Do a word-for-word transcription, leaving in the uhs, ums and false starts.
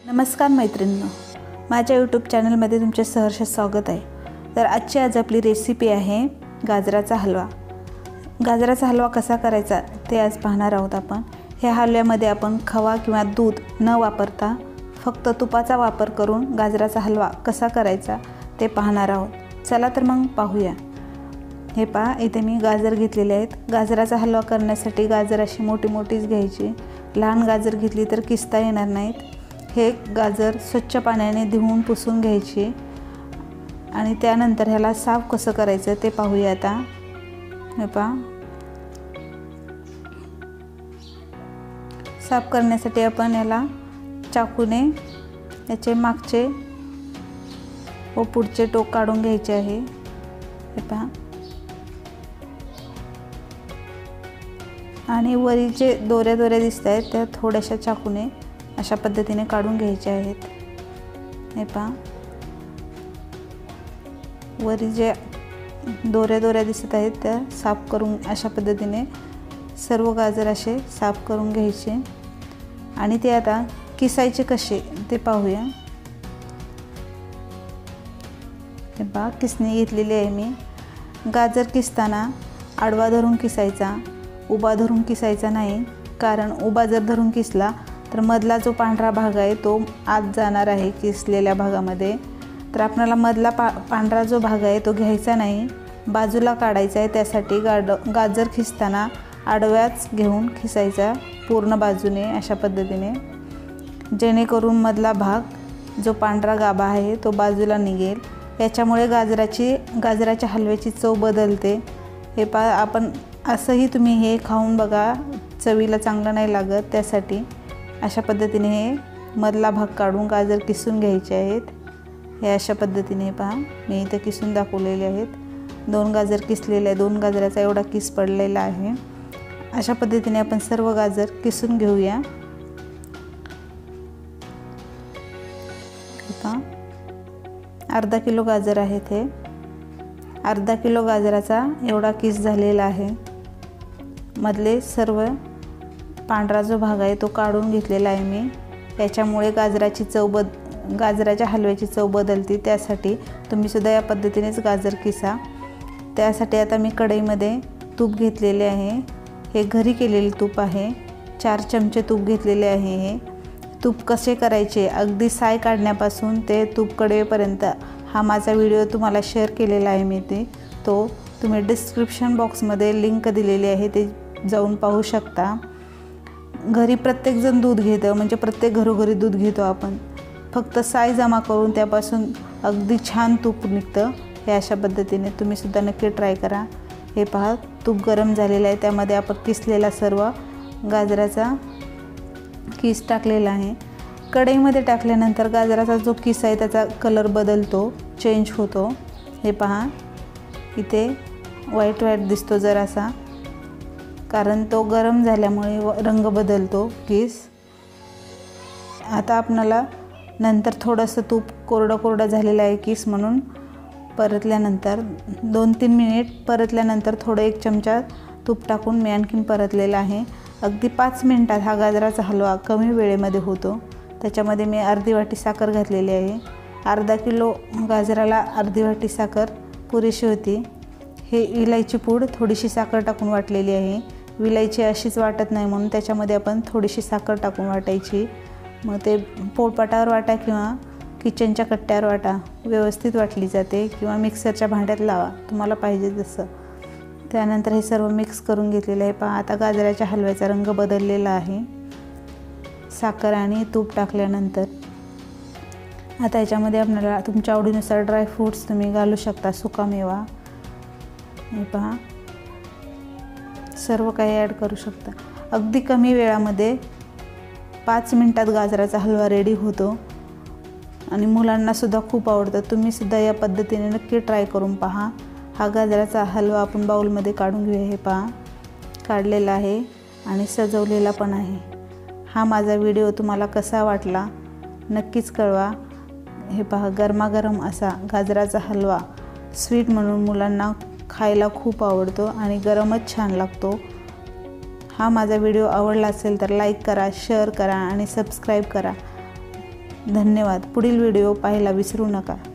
नमस्कार मैत्रिणींनो, माझ्या यूट्यूब चॅनलमध्ये तुमचे सहर्ष स्वागत आहे। तर आजची आज आपली रेसिपी आहे गाजराचा हलवा। गाजराचा हलवा कसा करायचा ते आज पाहणार आहोत आपण। ह्या हलव्यामध्ये आपण खवा किंवा दूध न वापरता फक्त तुपाचा वापर करून गाजराचा हलवा कसा करायचा ते पाहणार आहोत। चला तर मग पाहूया। हे पहा, इथे मी गाजर घेतलेले आहेत। गाजराचा हलवा करण्यासाठी गाजर अशी मोठी मोठीच घ्यायची। लहान गाजर घेतली तर किसता येणार नाहीत। हे गाजर स्वच्छ पाण्याने धुवून पुसून घ्यायचे आणि त्यानंतर ह्याला साफ कसं करायचं ते पाहूया आता। हे पहा, साफ करण्यासाठी आपण याला चाकूने याचे मागचे व पुढचे टोक काढून घ्यायचे आहे। हे पहा, आणि वरीचे दोरे दोरे दिसत आहेत त्या थोड्याशा चाकूने अशा पद्धतीने काढून घ्यायचे आहेत। हे पहा, वरी जे दोरे दोरे दिसत आहेत त्या साफ करून अशा पद्धतीने सर्व गाजर असे साफ करून घ्यायचे आणि ते आता किसायचे कसे ते पाहूया। हे पहा, किसणी घेतलेली आहे मी। गाजर किसताना आडवा धरून किसायचा, उभा धरून किसायचा नाही, कारण उभा जर धरून किसला तर मधला जो पांढरा भाग आहे तो आत जाणार आहे किसलेल्या भागामध्ये। तर आपल्याला मधला पा पांढरा जो भाग आहे तो घ्यायचा नाही, बाजूला काढायचा आहे। त्यासाठी गाड गाजर खिसताना आडव्याच घेऊन खिसायचा पूर्ण बाजूने अशा पद्धतीने, जेणेकरून मधला भाग जो पांढरा गाभा आहे तो बाजूला निघेल। याच्यामुळे गाजराची गाजराच्या हलव्याची चव बदलते। हे पा आपण असंही तुम्ही हे खाऊन बघा, चवीला चांगलं नाही लागत। त्यासाठी अशा पद्धतीने हे मधला भाग काढून गाजर किसून घ्यायचे आहेत। हे अशा पद्धतीने पहा, मी इथे किसून दाखवलेले आहेत। दोन गाजर किसलेले आहे, दोन गाजराचा एवढा किस पडलेला आहे। अशा पद्धतीने आपण सर्व गाजर किसून घेऊया। पहा, अर्धा किलो गाजर आहेत। हे अर्धा किलो गाजराचा एवढा किस झालेला आहे। मधले सर्व पांढरा जो भाग आहे तो काढून घेतलेला आहे मी। याच्यामुळे गाजराची चव बद गाजराच्या हलव्याची चव बदलते। त्यासाठी तुम्ही सुद्धा या पद्धतीनेच गाजर किसा। त्यासाठी आता मी कढईमध्ये तूप घेतलेले आहे। हे घरी केलेले तूप आहे। चार चमचे तूप घेतलेले आहे। हे तूप कसे करायचे अगदी साय काढण्यापासून ते तूप कढईपर्यंत हा माझा व्हिडिओ तुम्हाला शेअर केलेला आहे मी। ते तो तुम्ही डिस्क्रिप्शन बॉक्समध्ये लिंक दिलेली आहे, ते जाऊन पाहू शकता। घरी प्रत्येकजण दूध घेतं, म्हणजे प्रत्येक घरोघरी दूध घेतो आपण। फक्त साय जमा करून त्यापासून अगदी छान तूप निघतं। हे अशा पद्धतीने तुम्ही सुद्धा नक्की ट्राय करा। हे पहा, तूप गरम झालेलं आहे, त्यामध्ये आपण किसलेला सर्व गाजराचा किस टाकलेला आहे। कढईमध्ये टाकल्यानंतर गाजराचा जो किस आहे त्याचा कलर बदलतो, चेंज होतो। हे पहा, इथे व्हाईट व्हाईट दिसतो जरासा, कारण तो गरम झाल्यामुळे रंग बदलतो किस। आता आपल्याला नंतर थोडंसं तूप कोरडं कोरडं झालेलं आहे किस, म्हणून परतल्यानंतर दोन तीन मिनिट परतल्यानंतर थोडं एक चमचा तूप टाकून मी आणखीन परतलेला आहे। अगदी पाच मिनिटात हा गाजराचा हलवा कमी वेळेमध्ये होतो। त्याच्यामध्ये मी अर्धी वाटी साखर घातलेली आहे। अर्धा किलो गाजराला अर्धी वाटी साखर पुरेशी होती। हे इलायची पूड थोडीशी साखर टाकून वाटलेली आहे। विलायची अशीच वाटत नाही म्हणून त्याच्यामध्ये आपण थोडीशी साखर टाकून वाटायची। मग ते पोळपाटावर वाटा किंवा किचनच्या कट्ट्यावर वाटा, व्यवस्थित वाटली जाते, किंवा मिक्सरच्या भांड्यात लावा, तुम्हाला पाहिजे तसं। त्यानंतर हे सर्व मिक्स करून घेतलेलं आहे। पहा, आता गाजराच्या हलव्याचा रंग बदललेला आहे साखर आणि तूप टाकल्यानंतर। आता याच्यामध्ये आपल्याला तुमच्या आवडीनुसार ड्रायफ्रूट्स तुम्ही घालू शकता, सुकामेवा। हे पहा, सर्व काही ॲड करू शकता। अगदी कमी वेळामध्ये पाच मिनिटात गाजराचा हलवा रेडी होतो आणि मुलांनासुद्धा खूप आवडतं। तुम्हीसुद्धा या पद्धतीने नक्की ट्राय करून पहा। हा गाजराचा हलवा आपण बाउलमध्ये काढून घेऊया। हे पहा, काढलेला आहे आणि सजवलेला पण आहे। हा माझा व्हिडिओ तुम्हाला कसा वाटला नक्कीच कळवा। हे पहा, गरमागरम असा गाजराचा हलवा स्वीट म्हणून मुलांना खायला खूप आवडतो आणि गरमच छान लागतो। हा माझा व्हिडिओ आवडला असेल तर लाईक करा, शेअर करा आणि सबस्क्राईब करा। धन्यवाद. पुढील व्हिडिओ पाहायला विसरू नका.